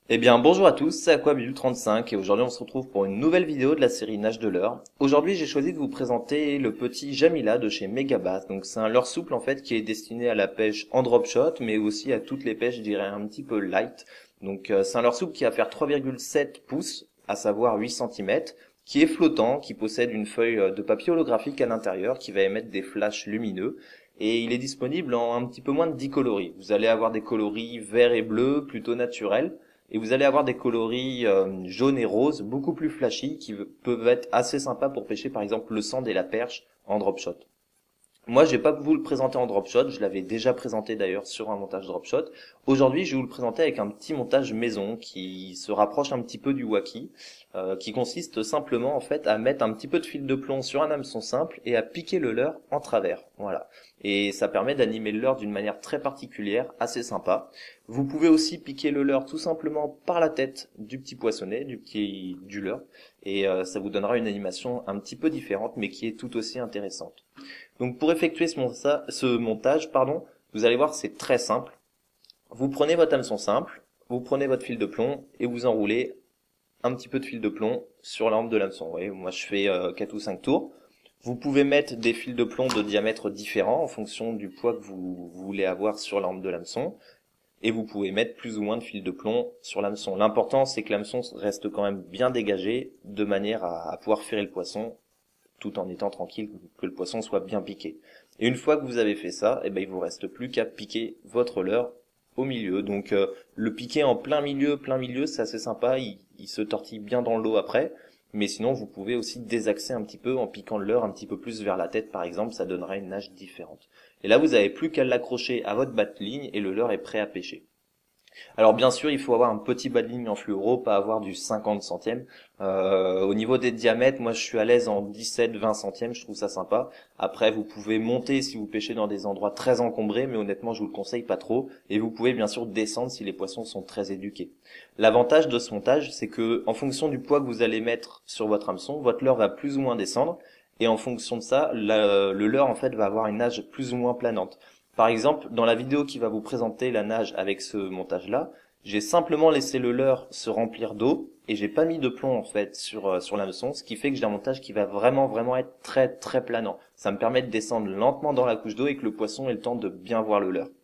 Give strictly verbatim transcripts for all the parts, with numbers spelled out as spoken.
Eh bien, bonjour à tous, c'est Aquabul trente-cinq et aujourd'hui on se retrouve pour une nouvelle vidéo de la série Nage de leurre. Aujourd'hui j'ai choisi de vous présenter le petit Jamila de chez Megabass. Donc c'est un leurre souple en fait qui est destiné à la pêche en drop shot mais aussi à toutes les pêches je dirais un petit peu light. Donc euh, c'est un leurre souple qui va faire trois virgule sept pouces, à savoir huit centimètres, qui est flottant, qui possède une feuille euh, de papier holographique à l'intérieur qui va émettre des flashs lumineux. Et il est disponible en un petit peu moins de dix coloris. Vous allez avoir des coloris vert et bleu plutôt naturels. Et vous allez avoir des coloris euh, jaunes et roses beaucoup plus flashy qui peuvent être assez sympas pour pêcher par exemple le sand et la perche en drop shot. Moi, je vais pas vous le présenter en drop shot, je l'avais déjà présenté d'ailleurs sur un montage drop shot. Aujourd'hui, je vais vous le présenter avec un petit montage maison qui se rapproche un petit peu du wacky, euh, qui consiste simplement en fait à mettre un petit peu de fil de plomb sur un hameçon simple et à piquer le leurre en travers. Voilà. Et ça permet d'animer le leurre d'une manière très particulière, assez sympa. Vous pouvez aussi piquer le leurre tout simplement par la tête du petit poissonnet, du petit du leurre, et euh, ça vous donnera une animation un petit peu différente, mais qui est tout aussi intéressante. Donc pour effectuer ce, monta ce montage, pardon, vous allez voir c'est très simple. Vous prenez votre hameçon simple, vous prenez votre fil de plomb et vous enroulez un petit peu de fil de plomb sur l'ambre de l'hameçon. Vous voyez, moi je fais euh, quatre ou cinq tours. Vous pouvez mettre des fils de plomb de diamètre différents en fonction du poids que vous, vous voulez avoir sur l'ambre de l'hameçon. Et vous pouvez mettre plus ou moins de fil de plomb sur l'hameçon. L'important c'est que l'hameçon reste quand même bien dégagé de manière à, à pouvoir ferrer le poisson tout en étant tranquille que le poisson soit bien piqué. Et une fois que vous avez fait ça, eh ben, il vous reste plus qu'à piquer votre leurre au milieu. Donc euh, le piquer en plein milieu, plein milieu, c'est assez sympa, il, il se tortille bien dans l'eau après. Mais sinon, vous pouvez aussi désaxer un petit peu en piquant le leurre un petit peu plus vers la tête, par exemple, ça donnera une nage différente. Et là, vous avez plus qu'à l'accrocher à votre bas de ligne et le leurre est prêt à pêcher. Alors bien sûr, il faut avoir un petit bas de ligne en fluoro, pas avoir du cinquante centièmes. Euh, au niveau des diamètres, moi je suis à l'aise en dix-sept vingt centièmes, je trouve ça sympa. Après, vous pouvez monter si vous pêchez dans des endroits très encombrés, mais honnêtement, je vous le conseille pas trop. Et vous pouvez bien sûr descendre si les poissons sont très éduqués. L'avantage de ce montage, c'est que en fonction du poids que vous allez mettre sur votre hameçon, votre leurre va plus ou moins descendre. Et en fonction de ça, la, le leurre en fait va avoir une nage plus ou moins planante. Par exemple, dans la vidéo qui va vous présenter la nage avec ce montage-là, j'ai simplement laissé le leurre se remplir d'eau et j'ai pas mis de plomb en fait sur euh, sur l'hameçon, ce qui fait que j'ai un montage qui va vraiment vraiment être très très planant. Ça me permet de descendre lentement dans la couche d'eau et que le poisson ait le temps de bien voir le leurre.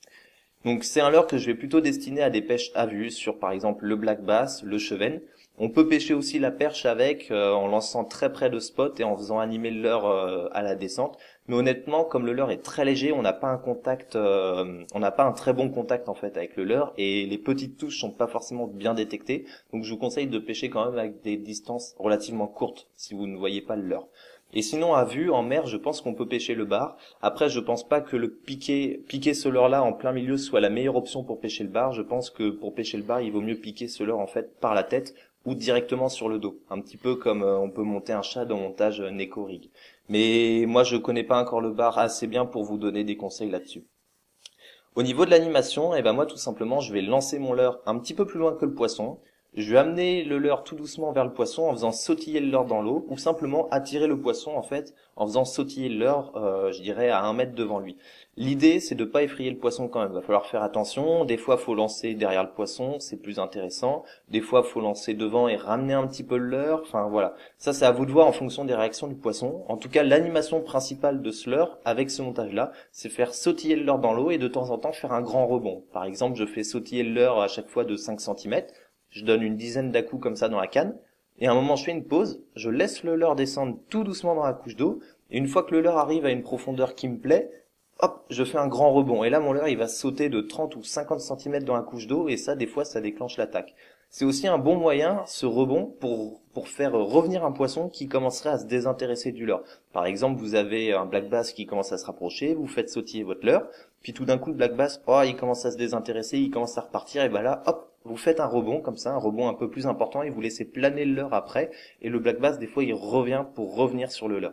Donc c'est un leurre que je vais plutôt destiner à des pêches à vue sur par exemple le black bass, le chevenne. On peut pêcher aussi la perche avec euh, en lançant très près de spot et en faisant animer le leurre euh, à la descente. Mais honnêtement, comme le leurre est très léger, on n'a pas un contact, euh, on n'a pas un très bon contact en fait avec le leurre et les petites touches sont pas forcément bien détectées. Donc je vous conseille de pêcher quand même avec des distances relativement courtes si vous ne voyez pas le leurre. Et sinon à vue en mer, je pense qu'on peut pêcher le bar. Après, je pense pas que le piquer piquer ce leurre-là en plein milieu soit la meilleure option pour pêcher le bar. Je pense que pour pêcher le bar, il vaut mieux piquer ce leurre en fait par la tête ou directement sur le dos, un petit peu comme euh, on peut monter un chat dans montage euh, Neko Rig. Mais moi je connais pas encore le bar assez bien pour vous donner des conseils là-dessus. Au niveau de l'animation, eh ben moi tout simplement je vais lancer mon leurre un petit peu plus loin que le poisson. Je vais amener le leurre tout doucement vers le poisson en faisant sautiller le leurre dans l'eau ou simplement attirer le poisson en fait en faisant sautiller le leurre, euh, je dirais à un mètre devant lui. L'idée c'est de pas effrayer le poisson quand même. Va falloir faire attention. Des fois faut lancer derrière le poisson, c'est plus intéressant. Des fois faut lancer devant et ramener un petit peu le leurre. Enfin voilà, ça c'est à vous de voir en fonction des réactions du poisson. En tout cas l'animation principale de ce leurre avec ce montage là, c'est faire sautiller le leurre dans l'eau et de temps en temps faire un grand rebond. Par exemple je fais sautiller le leurre à chaque fois de cinq centimètres. Je donne une dizaine d'à-coups comme ça dans la canne, et à un moment je fais une pause, je laisse le leurre descendre tout doucement dans la couche d'eau, et une fois que le leurre arrive à une profondeur qui me plaît, hop, je fais un grand rebond, et là mon leurre il va sauter de trente ou cinquante centimètres dans la couche d'eau, et ça des fois ça déclenche l'attaque. C'est aussi un bon moyen, ce rebond, pour, pour faire revenir un poisson qui commencerait à se désintéresser du leurre. Par exemple, vous avez un black bass qui commence à se rapprocher, vous faites sautiller votre leurre, puis tout d'un coup le black bass, oh, il commence à se désintéresser, il commence à repartir, et ben là, hop, vous faites un rebond comme ça, un rebond un peu plus important, et vous laissez planer le leurre après, et le black bass, des fois, il revient pour revenir sur le leurre.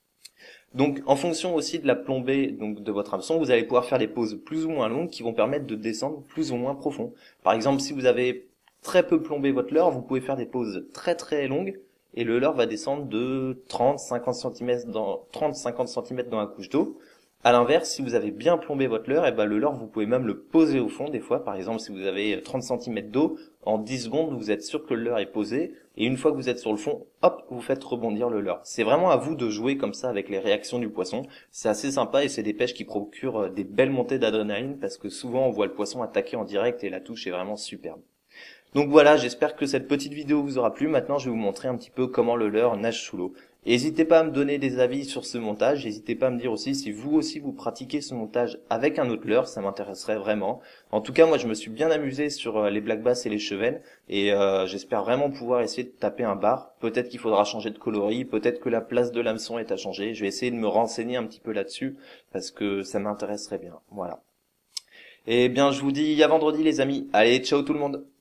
Donc, en fonction aussi de la plombée donc de votre hameçon, vous allez pouvoir faire des pauses plus ou moins longues qui vont permettre de descendre plus ou moins profond. Par exemple, si vous avez très peu plombé votre leurre, vous pouvez faire des pauses très très longues et le leurre va descendre de trente cinquante centimètres dans trente cinquante centimètres dans la couche d'eau. À l'inverse, si vous avez bien plombé votre leurre, et ben le leurre, vous pouvez même le poser au fond des fois. Par exemple, si vous avez trente centimètres d'eau, en dix secondes, vous êtes sûr que le leurre est posé. Et une fois que vous êtes sur le fond, hop, vous faites rebondir le leurre. C'est vraiment à vous de jouer comme ça avec les réactions du poisson. C'est assez sympa et c'est des pêches qui procurent des belles montées d'adrénaline parce que souvent on voit le poisson attaquer en direct et la touche est vraiment superbe. Donc voilà, j'espère que cette petite vidéo vous aura plu. Maintenant, je vais vous montrer un petit peu comment le leurre nage sous l'eau. N'hésitez pas à me donner des avis sur ce montage. N'hésitez pas à me dire aussi si vous aussi vous pratiquez ce montage avec un autre leurre, ça m'intéresserait vraiment. En tout cas, moi je me suis bien amusé sur les black bass et les chevennes et euh, j'espère vraiment pouvoir essayer de taper un bar. Peut-être qu'il faudra changer de coloris, peut-être que la place de l'hameçon est à changer. Je vais essayer de me renseigner un petit peu là-dessus parce que ça m'intéresserait bien. Voilà. Et bien, je vous dis à vendredi les amis. Allez, ciao tout le monde.